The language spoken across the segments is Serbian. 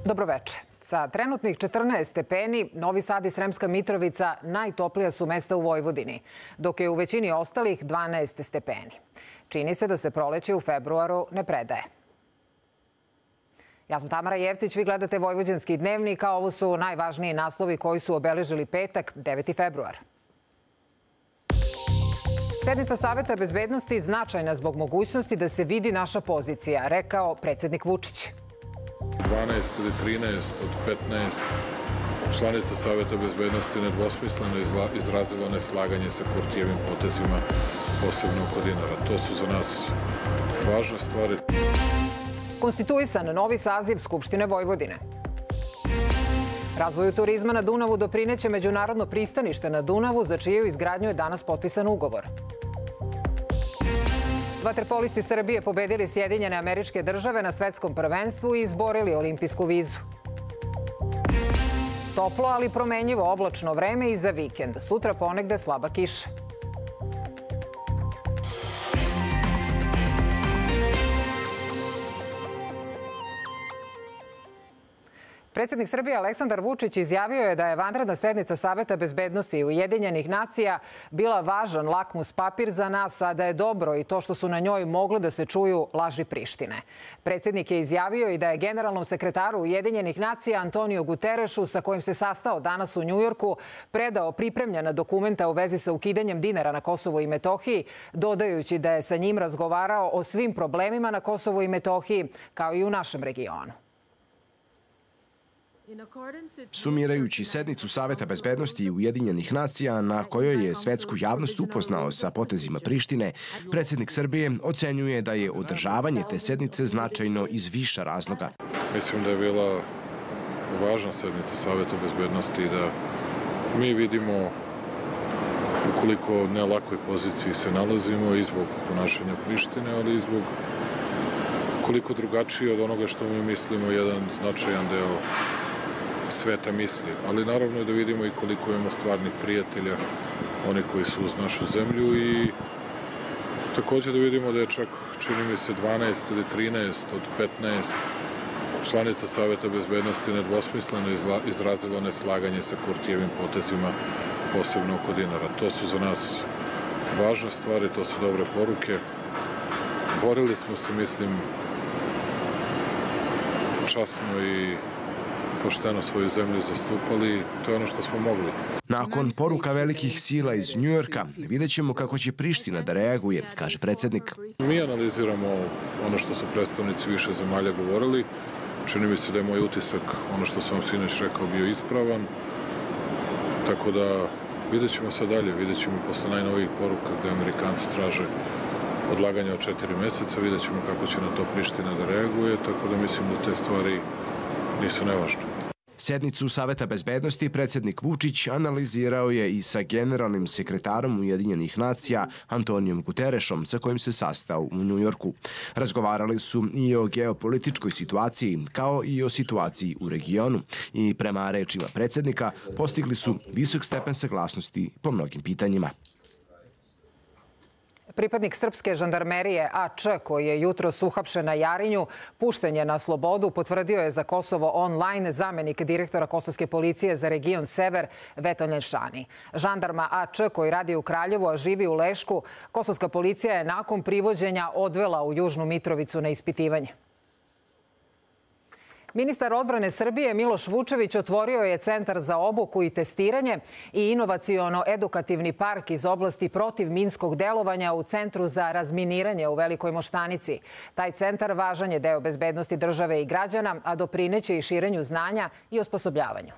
Dobroveče. Sa trenutnih 14 stepeni, Novi Sad i Sremska Mitrovica najtoplija su mesta u Vojvodini, dok je u većini ostalih 12 stepeni. Čini se da se proleće u februaru ne predaje. Ja sam Tamara Jevtić, vi gledate Vojvođanski dnevnik, a ovo su najvažniji naslovi koji su obeležili petak, 9. februar. Sednica Saveta bezbednosti značajna zbog mogućnosti da se vidi naša pozicija, rekao predsjednik Vučić. 12 ili 13 od 15 članica Saveta bezbednosti nedvosmisleno izrazilo neslaganje sa Kurtijevim potezima, posebno oko dinara. To su za nas važne stvari. Konstituisan novi saziv Skupštine Vojvodine. Razvoju turizma na Dunavu doprineće međunarodno pristanište na Dunavu, za čiju izgradnju je danas potpisan ugovor. Vaterpolisti Srbije pobedili Sjedinjene Američke Države na svetskom prvenstvu i izborili olimpijsku vizu. Toplo, ali promenljivo oblačno vreme i za vikend. Sutra ponegde slaba kiša. Predsjednik Srbije Aleksandar Vučić izjavio je da je vanredna sednica Saveta bezbednosti Ujedinjenih nacija bila važan lakmus papir za nas, a da je dobro i to što su na njoj mogle da se čuju laži Prištine. Predsjednik je izjavio i da je generalnom sekretaru Ujedinjenih nacija Antoniju Guterešu, sa kojim se sastao danas u Njujorku, predao pripremljena dokumenta u vezi sa ukidanjem dinara na Kosovu i Metohiji, dodajući da je sa njim razgovarao o svim problemima na Kosovu i Metohiji, kao i u našem regionu. Sumirajući sednicu Saveta bezbednosti Ujedinjenih nacija, na kojoj je svetsku javnost upoznao sa potezima Prištine, predsjednik Srbije ocenjuje da je održavanje te sednice značajno iz više razloga. Mislim da je bila važna sednica Saveta bezbednosti i da mi vidimo u koliko nelakoj poziciji se nalazimo i zbog ponašanja Prištine, ali i zbog koliko drugačije od onoga što mi mislimo jedan značajan deo sveta misli, ali naravno da vidimo i koliko imamo stvarnih prijatelja, oni koji su uz našu zemlju, i također da vidimo da je čak, čini mi se, 12 ili 13 od 15 članica Saveta bezbednosti nedvosmisleno izrazilo neslaganje sa Kurtijevim potezima, posebno oko dinara. To su za nas važne stvari, to su dobre poruke. Borili smo se, mislim, časno i pošteno svoju zemlju zastupali, to je ono što smo mogli. Nakon poruka velikih sila iz Njujorka, vidjet ćemo kako će Priština da reaguje, kaže predsjednik. Mi analiziramo ono što su predstavnici više zemalja govorili. Čini mi se da je moj utisak, ono što sam vam sinoć rekao, bio ispravan. Tako da vidjet ćemo sad dalje, vidjet ćemo posle najnovijih poruka gde Amerikanci traže odlaganje od 4 meseca, vidjet ćemo kako će na to Priština da reaguje, tako da mislim da te stvari nisu nevažne. Sednicu Saveta bezbednosti predsjednik Vučić analizirao je i sa generalnim sekretarom Ujedinjenih nacija Antonijom Guterešom, sa kojim se sastao u Njujorku. Razgovarali su i o geopolitičkoj situaciji, kao i o situaciji u regionu. I prema rečima predsjednika postigli su visok stepen saglasnosti po mnogim pitanjima. Pripadnik srpske žandarmerije A.Č. koji je jutros uhapšen na Jarinju, pušten je na slobodu, potvrdio je za Kosovo online zamenik direktora Kosovske policije za region Sever Vetoljen Šani. Žandarma A.Č. koji radi u Kraljevu, a živi u Lešku, Kosovska policija je nakon privođenja odvela u Južnu Mitrovicu na ispitivanje. Ministar odbrane Srbije Miloš Vučević otvorio je Centar za obuku i testiranje i inovaciono-edukativni park iz oblasti protivminskog delovanja u Centru za razminiranje u Velikoj Moštanici. Taj centar važan je deo bezbednosti države i građana, a doprineće i širenju znanja i osposobljavanju.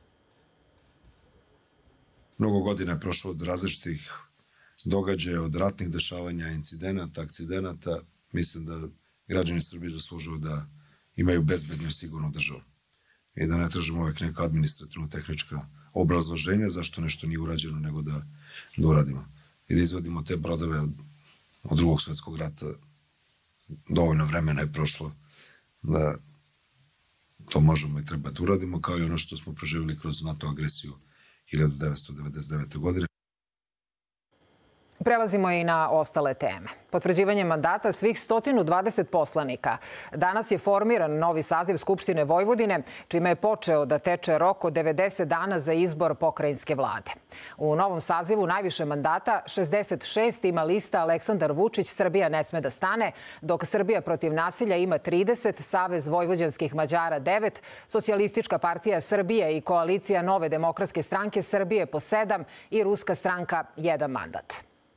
Mnogo godina je prošlo od različitih događaja, od ratnih dešavanja, incidenata, akcidenata. Mislim da građani Srbije zaslužuju da imaju bezbednu i sigurnu državu. I da ne tražimo uvek neka administrativno-tehnička obrazloženja zašto nešto nije urađeno, nego da uradimo. I da izvadimo te brodove od Drugog svjetskog rata. Dovoljno vremena je prošlo da to možemo i treba da uradimo, kao i ono što smo proživjeli kroz NATO agresiju 1999. godine. Prelazimo i na ostale teme. Potvrđivanjem mandata svih 120 poslanika. Danas je formiran novi saziv Skupštine Vojvodine, čime je počeo da teče rok od 90 dana za izbor pokrajinske vlade. U novom sazivu najviše mandata, 66, ima lista Aleksandar Vučić, Srbija ne sme da stane, dok Srbija protiv nasilja ima 30, Savez vojvođanskih Mađara 9, Socijalistička partija Srbije i Koalicija Nove demokratske stranke Srbije po 7 i Ruska stranka 1 mandat.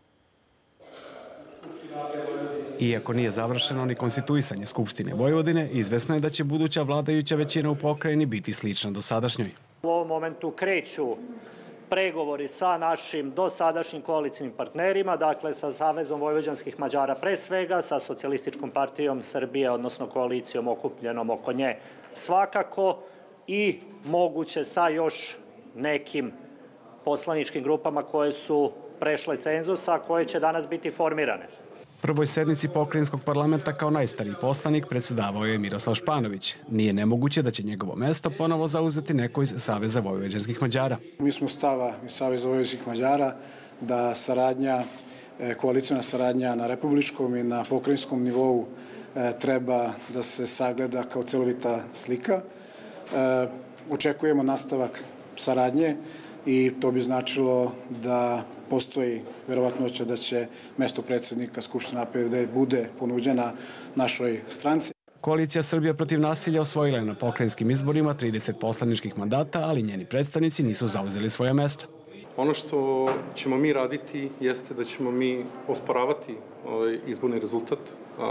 Iako nije završeno ni konstituisanje Skupštine Vojvodine, izvesno je da će buduća vladajuća većina u pokrajini biti slična dosadašnjoj. U ovom momentu kreću pregovori sa našim dosadašnjim koalicijnim partnerima, dakle sa Savezom vojvođanskih Mađara pre svega, sa Socijalističkom partijom Srbije, odnosno koalicijom okupljenom oko nje svakako i moguće sa još nekim poslaničkim grupama koje su prešle cenzusa, koje će danas biti formirane. Prvoj sednici pokrajinskog parlamenta kao najstariji poslanik predsjedavao je Miroslav Španović. Nije nemoguće da će njegovo mesto ponovo zauzeti neko iz Saveza vojvođanskih Mađara. Mi smo stava iz Saveza vojvođanskih Mađara da koalicijna saradnja na republičkom i na pokrajinskom nivou treba da se sagleda kao celovita slika. Očekujemo nastavak saradnje i to bi značilo da postoji verovatnoća da će mesto predsjednika Skupštine APVD bude ponuđena našoj stranci. Koalicija Srbija protiv nasilja osvojila je na pokrajinskim izborima 30 poslaničkih mandata, ali njeni predstavnici nisu zauzeli svoja mesta. Ono što ćemo mi raditi jeste da ćemo mi osporavati izborni rezultat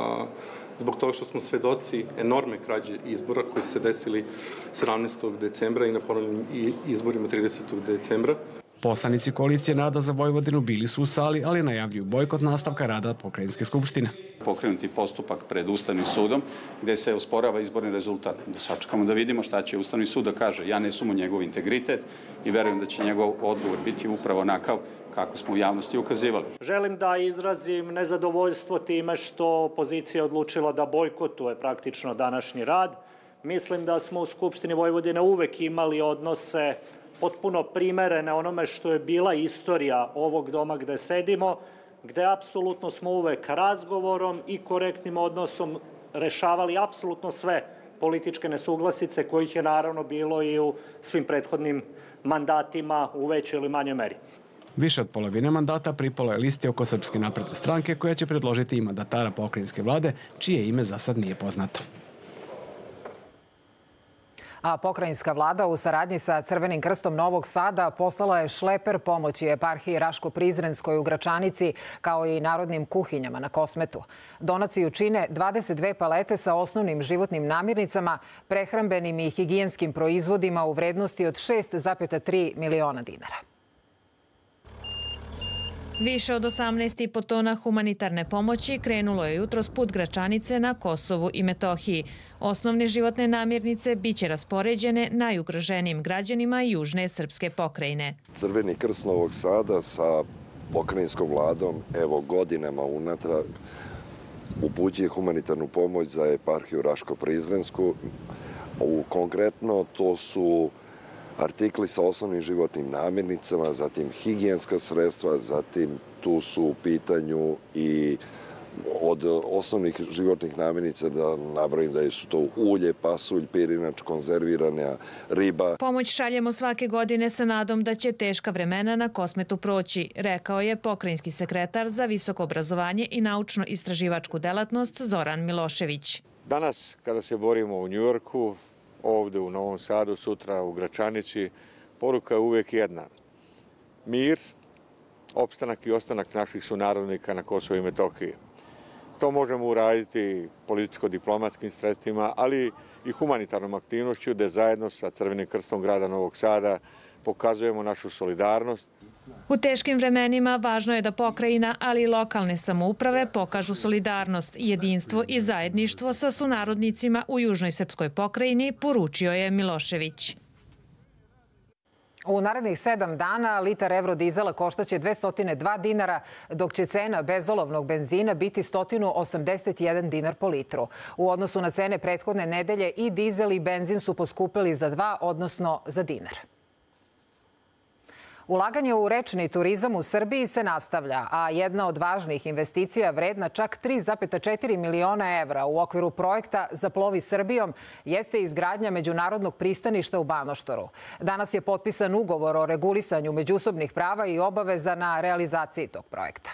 zbog toga što smo svedoci enormne krađe izbora koji su se desili 17. decembra i na ponovnim izborima 30. decembra. Poslanici koalicije Nada za Vojvodinu bili su u sali, ali najavljuju bojkot nastavka rada pokrajinske skupštine. Pokrenuti postupak pred Ustavnim sudom gde se osporava izborni rezultat. Da sačekamo da vidimo šta će Ustavni sud da kaže. Ja ne sumnjam u njegov integritet i verujem da će njegov odgovor biti upravo onakav kako smo u javnosti ukazivali. Želim da izrazim nezadovoljstvo time što opozicija odlučila da bojkotuje praktično današnji rad. Mislim da smo u Skupštini Vojvodine uvek imali odnose potpuno primerene onome što je bila istorija ovog doma gde sedimo, gde apsolutno smo uvek razgovorom i korektnim odnosom rešavali apsolutno sve političke nesuglasice, kojih je naravno bilo i u svim prethodnim mandatima u većoj ili manjoj meri. Više od polovine mandata pripalo je listi oko Srpske napredne stranke, koja će predložiti i mandatara pokrajinske vlade, čije ime za sad nije poznato. A pokrajinska vlada u saradnji sa Crvenim krstom Novog Sada poslala je šleper pomoći eparhiji Raško-Prizrenskoj u Gračanici, kao i narodnim kuhinjama na Kosmetu. Donaciju čine 22 palete sa osnovnim životnim namirnicama, prehrambenim i higijenskim proizvodima u vrednosti od 6,3 miliona dinara. Više od 18,5 tona humanitarne pomoći krenulo je jutros put Gračanice na Kosovu i Metohiji. Osnovne životne namirnice biće raspoređene najugroženijim građanima južne srpske pokrajine. Crveni krst Novog Sada sa pokrajinskom vladom, evo godinama unatrag, upućuje humanitarnu pomoć za eparhiju Raško-Prizrensku. Konkretno to su artikli sa osnovnim životnim namirnicama, zatim higijenska sredstva, zatim tu su u pitanju i od osnovnih životnih namirnica da nabrojim da su to ulje, pasulj, pirinač, konzervirana riba. Pomoć šaljemo svake godine sa nadom da će teška vremena na Kosmetu proći, rekao je pokrajinski sekretar za visoko obrazovanje i naučno-istraživačku delatnost Zoran Milošević. Danas kada se borimo u Njujorku, ovde u Novom Sadu, sutra u Gračanici, poruka je uvek jedna. Mir, opstanak i ostanak naših sunarodnika na Kosovu i Metohiji. To možemo uraditi političko-diplomatskim sredstvima, ali i humanitarnom aktivnošću, gde zajedno sa Crvenim krstom grada Novog Sada pokazujemo našu solidarnost. U teškim vremenima važno je da pokrajina, ali i lokalne samouprave pokažu solidarnost, jedinstvo i zajedništvo sa sunarodnicima u južnoj srpskoj pokrajini, poručio je Milošević. U narednih 7 dana litar evrodizela koštaće 202 dinara, dok će cena bezolovnog benzina biti 181 dinar po litru. U odnosu na cene prethodne nedelje i dizel i benzin su poskupili za 2, odnosno za dinar. Ulaganje u rečni turizam u Srbiji se nastavlja, a jedna od važnih investicija vredna čak 3,4 miliona evra u okviru projekta Zaplovi Srbijom jeste izgradnja međunarodnog pristaništa u Banoštoru. Danas je potpisan ugovor o regulisanju međusobnih prava i obaveza na realizaciji tog projekta.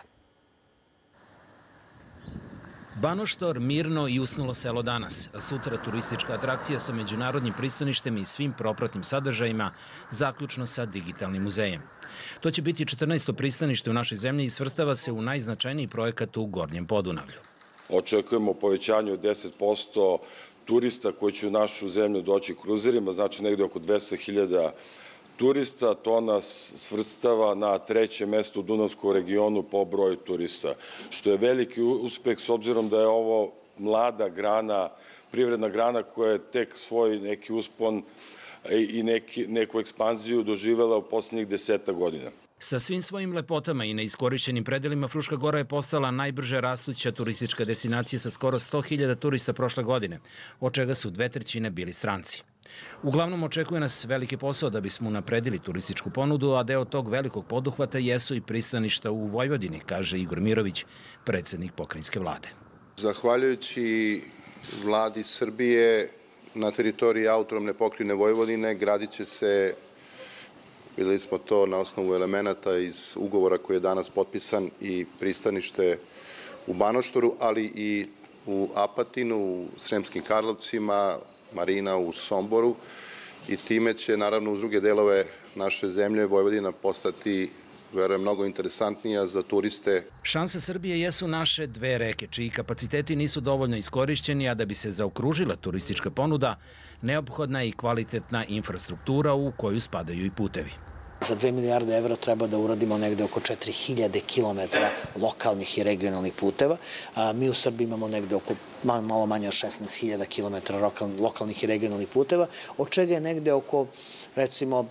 Banoštor, mirno i usnulo selo danas, a sutra turistička atrakcija sa međunarodnim pristaništem i svim propratnim sadržajima, zaključno sa digitalnim muzejem. To će biti 14. pristanište u našoj zemlji i svrstava se u najznačajniji projekat u Gornjem Podunavlju. Očekujemo povećanje od 10% turista koji će u našu zemlju doći kruzerima, znači negde oko 200.000 turista. To nas svrstava na 3. mesto u Dunavskom regionu po broju turista, što je veliki uspeh s obzirom da je ovo mlada grana, privredna grana koja je tek svoj neki uspon i neku ekspanziju doživela u poslednjih 10 godina. Sa svim svojim lepotama i neiskorišćenim predelima, Fruška Gora je postala najbrže rastuća turistička destinacija sa skoro 100.000 turista prošle godine, od čega su 2/3 bili stranci. Uglavnom očekuje nas veliki posao da bismo unapredili turističku ponudu, a deo tog velikog poduhvata jesu i pristaništa u Vojvodini, kaže Igor Mirović, predsednik pokrajinske vlade. Zahvaljujući vladi Srbije na teritoriji autonomne pokrajine Vojvodine gradit će se, videli smo to na osnovu elemenata iz ugovora koji je danas potpisan, i pristanište u Banoštoru, ali i u Apatinu, u Sremskim Karlovcima, marina u Somboru, i time će naravno uz druge delove naše zemlje Vojvodina postati, verujem, mnogo interesantnija za turiste. Šanse Srbije jesu naše dve reke, čiji kapaciteti nisu dovoljno iskorišćeni, a da bi se zaokružila turistička ponuda, neophodna je i kvalitetna infrastruktura u koju spadaju i putevi. Za 2 milijarde evra treba da uradimo negde oko 4000 kilometara lokalnih i regionalnih puteva. Mi u Srbiji imamo negde oko malo manje od 16.000 kilometara lokalnih i regionalnih puteva, od čega je negde oko, recimo,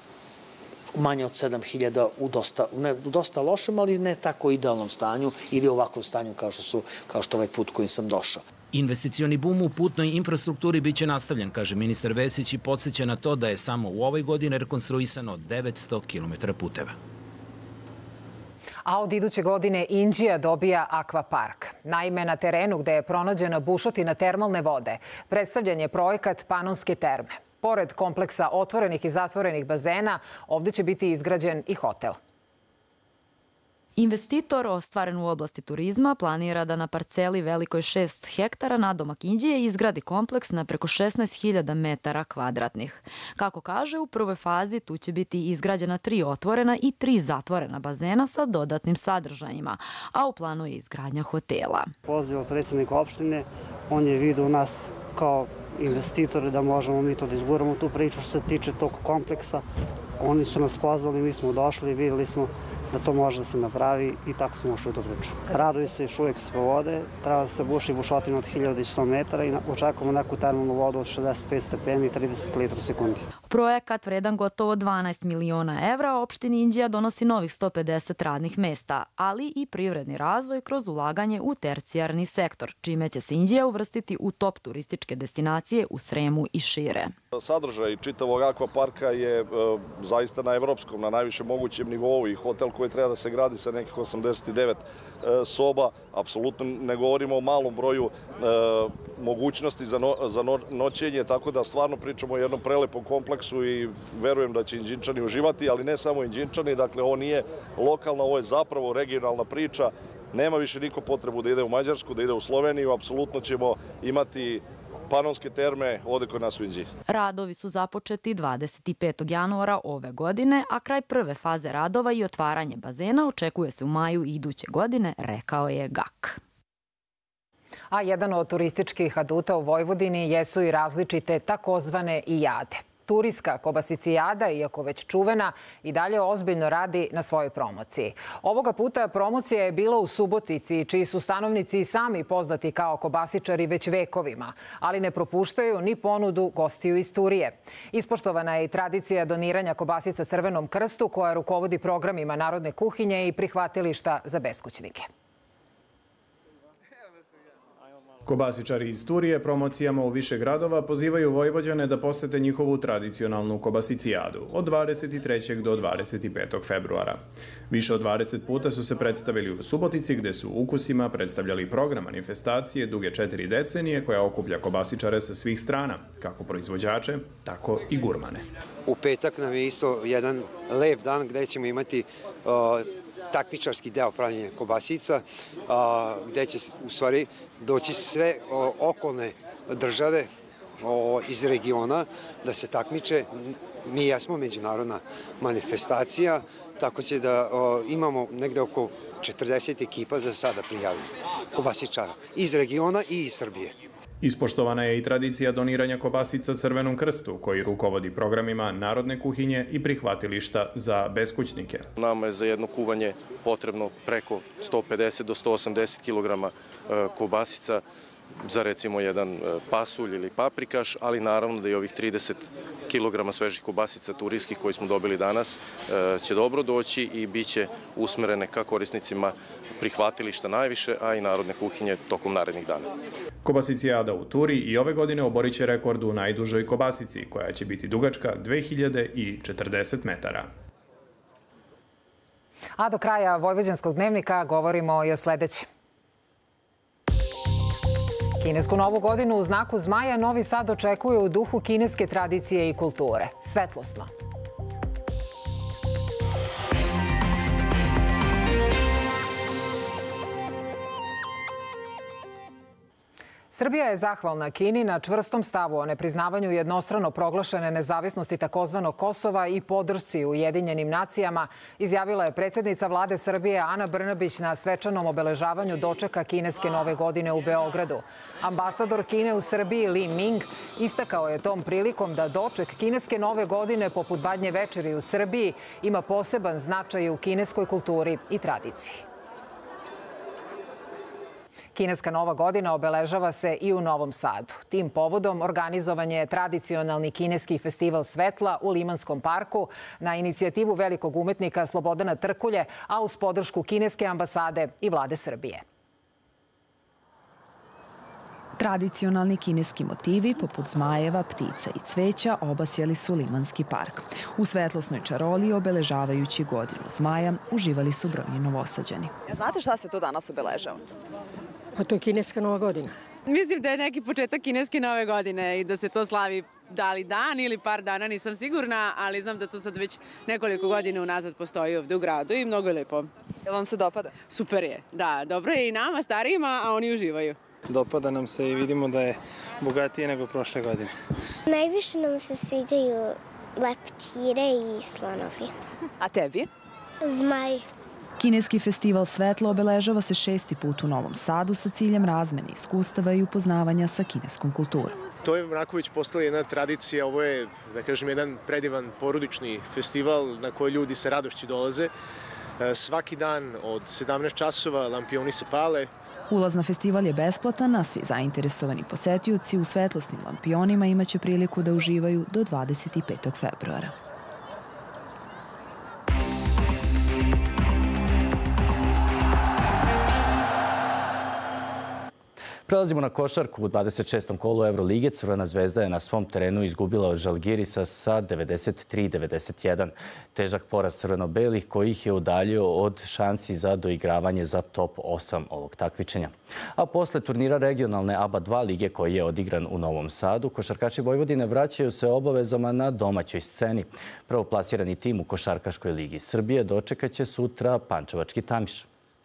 manje od 7.000 u dosta lošem, ali ne tako idealnom stanju ili ovakvom stanju kao što ovaj put kojim sam došao. Investicioni bum u putnoj infrastrukturi biće nastavljen, kaže ministar Vesić, i podsjeća na to da je samo u ovoj godini rekonstruisano 900 km puteva. A od iduće godine Inđija dobija akvapark. Naime, na terenu gde je pronađena bušotina termalne vode, predstavljen je projekat Panonske terme. Pored kompleksa otvorenih i zatvorenih bazena, ovde će biti izgrađen i hotel. Investitor, ostvaren u oblasti turizma, planira da na parceli velikoj 6 hektara nadomak Inđije izgradi kompleks na preko 16.000 metara kvadratnih. Kako kaže, u prvoj fazi tu će biti izgrađena 3 otvorena i 3 zatvorena bazena sa dodatnim sadržajima, a u planu je izgradnja hotela. Poziva predsjednik opštine, on je vidio u nas kao investitore da možemo mi to da izguramo tu priču što se tiče tog kompleksa. Oni su nas pozvali, mi smo došli i videli smo da to može da se napravi i tako smo ušli u tu priču. Radovi se još uvijek sprovode, treba da se buši bušotina od 1100 metara i očekujemo neku termalnu vodu od 65 stepeni i 30 litara u sekundi. Projekat vredan gotovo 12 miliona evra opštini Inđija donosi novih 150 radnih mesta, ali i privredni razvoj kroz ulaganje u tercijarni sektor, čime će se Inđija uvrstiti u top turističke destinacije u Sremu i šire. Sadržaj čitavog akvaparka je zaista na evropskom, na najvišem mogućem nivou, i hotel koji treba da se gradi sa nekih 89 soba. Apsolutno ne govorimo o malom broju mogućnosti za noćenje, tako da stvarno pričamo o jednom prelepom kompleksu i verujem da će Inđinčani uživati, ali ne samo Inđinčani, dakle ovo nije lokalna, ovo je zapravo regionalna priča. Nema više niko potrebu da ide u Mađarsku, da ide u Sloveniju, apsolutno ćemo imati Panonske terme ovde kod nas u Inđiji. Radovi su započeti 25. januara ove godine, a kraj prve faze radova i otvaranje bazena očekuje se u maju iduće godine, rekao je GAK. A jedan od turističkih aduta u Vojvodini jesu i različite takozvane ijade. Turijska kobasicijada, iako već čuvena, i dalje ozbiljno radi na svojoj promociji. Ovoga puta promocija je bila u Subotici, čiji su stanovnici i sami poznati kao kobasičari već vekovima, ali ne propuštaju ni ponudu gostiju iz Turije. Ispoštovana je i tradicija doniranja kobasica Crvenom krstu, koja rukovodi programima narodne kuhinje i prihvatilišta za beskućnike. Kobasičari iz Turije promocijama u više gradova pozivaju Vojvođane da posete njihovu tradicionalnu kobasicijadu od 23. do 25. februara. Više od 20 puta su se predstavili u Subotici, gde su ukusima predstavljali program manifestacije duge 4 decenije koja okuplja kobasičare sa svih strana, kako proizvođače, tako i gurmane. U petak nam je isto jedan lep dan gde ćemo imati takmičarski deo pravljenja kobasica, gde će u stvari doći sve okolne države iz regiona da se takmiče. Mi jesmo međunarodna manifestacija, tako će da imamo negde oko 40 ekipa za sada prijavljeno kobasičara iz regiona i iz Srbije. Ispoštovana je i tradicija doniranja kobasica Crvenom krstu, koji rukovodi programima narodne kuhinje i prihvatilišta za beskućnike. Nama je za jedno kuvanje potrebno preko 150 do 180 kg kobasica za recimo jedan pasulj ili paprikaš, ali naravno da i ovih 30 kg svežih kobasica turijskih koji smo dobili danas će dobro doći i bit će usmerene ka korisnicima prihvatilišta najviše, a i narodne kuhinje tokom narednih dana. Kobasicijada u Turi i ove godine oborit će rekord u najdužoj kobasici, koja će biti dugačka 2040 metara. A do kraja Vojvođanskog dnevnika govorimo i o sledećem. Kinesku novu godinu u znaku zmaja Novi Sad očekuje u duhu kineske tradicije i kulture. Svetlosno. Srbija je zahvalna Kini na čvrstom stavu o nepriznavanju jednostrano proglašene nezavisnosti takozvanog Kosova i podršci Ujedinjenim nacijama, izjavila je predsjednica vlade Srbije Ana Brnabić na svečanom obeležavanju dočeka kineske nove godine u Beogradu. Ambasador Kine u Srbiji Li Ming istakao je tom prilikom da doček kineske nove godine poput Badnje večeri u Srbiji ima poseban značaj u kineskoj kulturi i tradiciji. Kineska nova godina obeležava se i u Novom Sadu. Tim povodom organizovan je tradicionalni kineski festival svetla u Limanskom parku na inicijativu velikog umetnika Slobodana Trkulje, a uz podršku kineske ambasade i vlade Srbije. Tradicionalni kineski motivi, poput zmajeva, ptica i cveća, obasjali su Limanski park. U svetlosnoj čaroli, obeležavajući godinu zmaja, uživali su brojni Novosađani. Znate šta se to danas obeležava? A to je kineska nova godina. Mislim da je neki početak kineske nove godine i da se to slavi da li dan ili par dana, nisam sigurna, ali znam da to sad već nekoliko godina unazad postoji ovde u gradu i mnogo je lepo. Jel vam se dopada? Super je, da. Dobro je i nama, starijima, a oni uživaju. Dopada nam se i vidimo da je bogatije nego prošle godine. Najviše nam se sviđaju leptire i slonovi. A tebi? Zmaj. Kineski festival svetla obeležava se 6. put u Novom Sadu sa ciljem razmene iskustava i upoznavanja sa kineskom kulturom. To je onako već postala jedna tradicija, ovo je, da kažem, jedan predivan porodični festival na koji ljudi sa radošću dolaze. Svaki dan od 17 časova lampioni se pale. Ulaz na festival je besplatan, a svi zainteresovani posetioci u svetlosnim lampionima imaće priliku da uživaju do 25. februara. Prelazimo na košarku. U 26. kolu Evrolige Crvena zvezda je na svom terenu izgubila od Žalgirisa sa 93-91. Težak poraz crveno-belih koji ih je udaljio od šansi za doigravanje za top 8 ovog takmičenja. A posle turnira regionalne ABA 2 lige koji je odigran u Novom Sadu, košarkaši Vojvodine vraćaju se obavezama na domaćoj sceni. Prvoplasirani tim u Košarkaškoj ligi Srbije dočekaće sutra Pančevački Tamiš.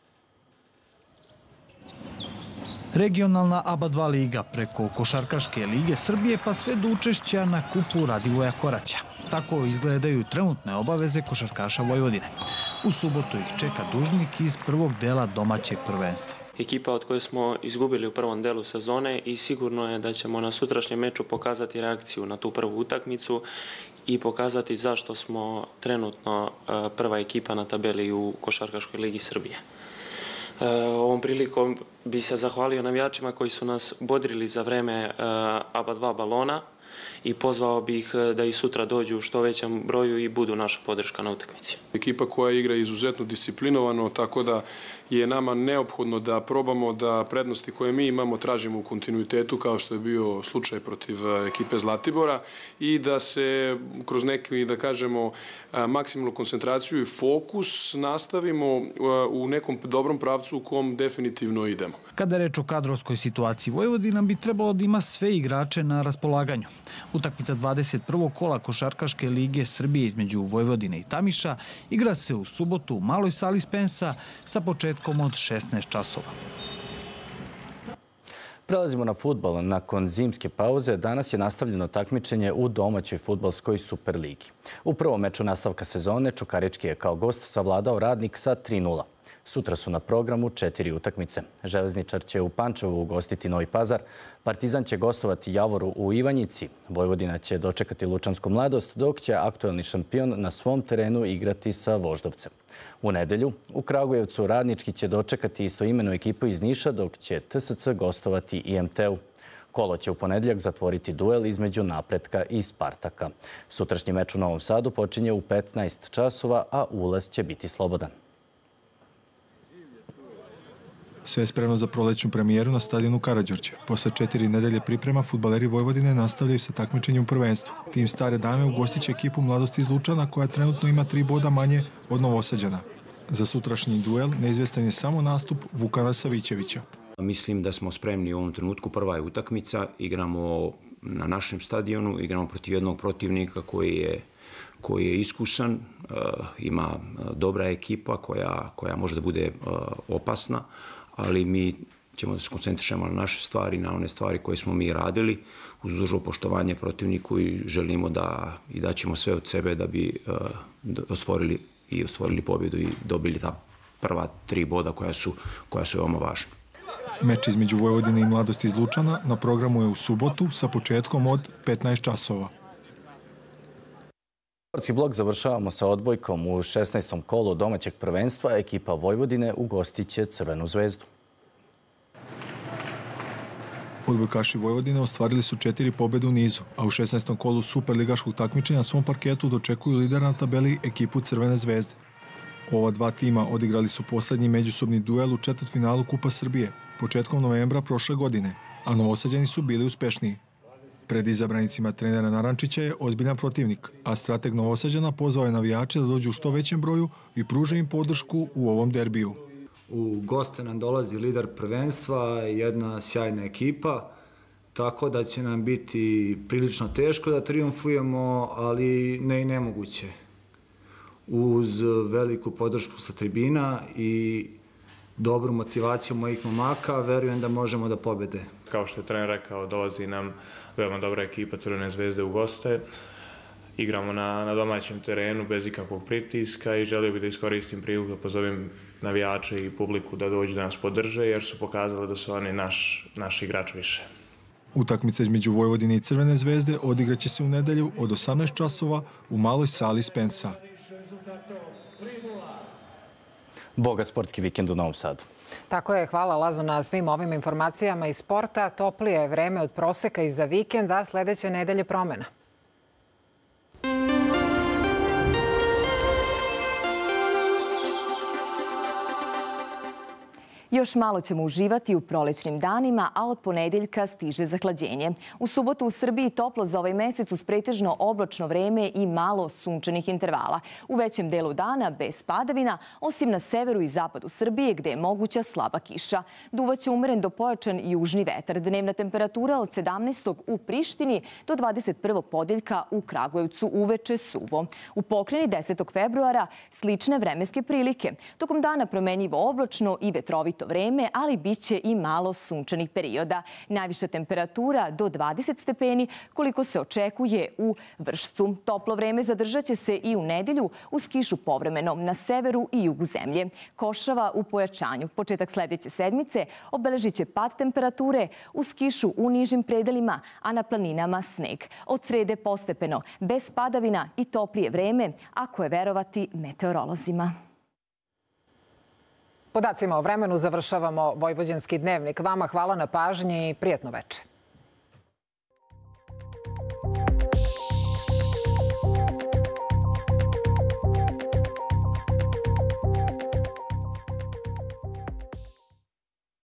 Regionalna ABA 2 liga preko Košarkaške lige Srbije pa sve do učešća na kupu Radivoja Koraća. Tako izgledaju trenutne obaveze košarkaša Vojvodine. U subotu ih čeka dužnik iz prvog dela domaćeg prvenstva. Ekipa od koje smo izgubili u prvom delu sezone i sigurno je da ćemo na sutrašnjem meču pokazati reakciju na tu prvu utakmicu i pokazati zašto smo trenutno prva ekipa na tabeli u Košarkaškoj ligi Srbije. Ovom prilikom bi se zahvalio navijačima koji su nas bodrili za vreme ABA 2 balona. i pozvao bih da i sutra dođu u što većem broju i budu naša podrška na utakmici. Ekipa koja igra izuzetno disciplinovano, tako da je nama neophodno da probamo da prednosti koje mi imamo tražimo u kontinuitetu, kao što je bio slučaj protiv ekipe Zlatibora, i da se kroz neki, da kažemo, maksimalnu koncentraciju i fokus nastavimo u nekom dobrom pravcu u kom definitivno idemo. Kada je reč o kadrovskoj situaciji, Vojvodina bi trebalo da ima sve igrače na raspolaganju. Utakmica 21. kola Košarkaške lige Srbije između Vojvodine i Tamiša igra se u subotu u maloj sali Spensa sa početkom od 16 časova. Prelazimo na fudbal. Nakon zimske pauze danas je nastavljeno takmičenje u domaćoj fudbalskoj Superligi. U prvom meču nastavka sezone Čukarički je kao gost savladao Radnik sa 3:0. Sutra su na programu 4 utakmice. Železničar će u Pančevu ugostiti Novi Pazar, Partizan će gostovati Javoru u Ivanjici, Vojvodina će dočekati Lučansku Mladost, dok će aktuelni šampion na svom terenu igrati sa Voždovcem. U nedelju u Kragujevcu Radnički će dočekati istoimenu ekipu iz Niša, dok će TSC gostovati IMT-u. Kolo će u ponedjeljak zatvoriti duel između Napretka i Spartaka. Sutrašnji meč u Novom Sadu počinje u 15 časova, a ulaz će biti slobodan. Sve je spremno za prolećnu premijeru na stadionu Karađorđe. Posle 4 nedelje priprema, fudbaleri Vojvodine nastavljaju sa takmičenjem u prvenstvu. Tim Stare Dame ugostit će ekipu Mladosti iz Lučana, koja trenutno ima 3 boda manje od Novosađana. Za sutrašnji duel neizvestan je samo nastup Vukana Savićevića. Mislim da smo spremni u ovom trenutku. Prva je utakmica, igramo na našem stadionu, igramo protiv jednog protivnika koji je iskusan, ima dobra ekipa koja može da bude opasna, ali mi ćemo da se koncentrišemo na naše stvari, na one stvari koje smo mi radili, uz dužno poštovanje protivniku, i želimo da daćemo sve od sebe da bi ostvarili pobjedu i dobili ta prva 3 boda koja su veoma važna. Meč između Vojvodine i Mladosti iz Lučana na programu je u subotu sa početkom od 15 časova. Sportski blok završavamo sa odbojkom. U 16. kolu domaćeg prvenstva ekipa Vojvodine ugostit će Crvenu zvezdu. Odbojkaši Vojvodine ostvarili su 4 pobjede u nizu, a u 16. kolu superligaškog takmičenja na svom parketu dočekuju lidera na tabeli ekipu Crvene zvezde. Ova dva tima odigrali su poslednji međusobni duel u četvrtfinalu Kupa Srbije početkom novembra prošle godine, a Novosađani su bili uspešniji. Pred izabranicima trenera Narančića je ozbiljan protivnik, a strateg Novosađana pozvao je navijače da dođu u što većem broju i pruže im podršku u ovom derbiju. U goste nam dolazi lider prvenstva, jedna sjajna ekipa, tako da će nam biti prilično teško da triumfujemo, ali ne i nemoguće. Uz veliku podršku sa tribina i dobru motivaciju mojih momaka, verujem da možemo da pobede. Kao što je trener rekao, dolazi nam veoma dobra ekipa Crvene zvezde u goste. Igramo na domaćem terenu bez ikakvog pritiska i želio bih da iskoristim priliku da pozovem navijače i publiku da dođu da nas podrže, jer su pokazali da su oni naš igrač više. Utakmica između Vojvodine i Crvene zvezde odigraće se u nedelju od 18 časova u maloj sali Spensa. Bogat sportski vikend u Novom Sadu. Tako je, hvala Lazo na svim ovim informacijama iz sporta. Toplije je vreme od proseka i za vikend, a sledeće nedelje promena. Još malo ćemo uživati u prolećnim danima, a od ponedeljka stiže zahlađenje. U subotu u Srbiji toplo za ovaj mesec uz pretežno oblačno vreme i malo sunčanih intervala. U većem delu dana bez padavina, osim na severu i zapadu Srbije gde je moguća slaba kiša. Duvaće umeren do pojačan južni vetar. Dnevna temperatura od 17. u Prištini do 21. ponedeljka u Kragujevcu, uveče suvo. U Pokreni 10. februara slične vremenske prilike. Tokom dana promenjivo oblačno i vetrovito vreme, ali bit će i malo sunčanih perioda. Najviša temperatura do 20 stepeni, koliko se očekuje u Vršcu. Toplo vreme zadržat će se i u nedelju uz kišu povremeno na severu i jugu zemlje. Košava u pojačanju. Početak sledeće sedmice obeležit će pad temperature uz kišu u nižim predelima, a na planinama sneg. Od srede postepeno, bez padavina i toplije vreme, ako je verovati meteorolozima. Podacima o vremenu završavamo Vojvođanski dnevnik. Vama hvala na pažnji i prijatno veče.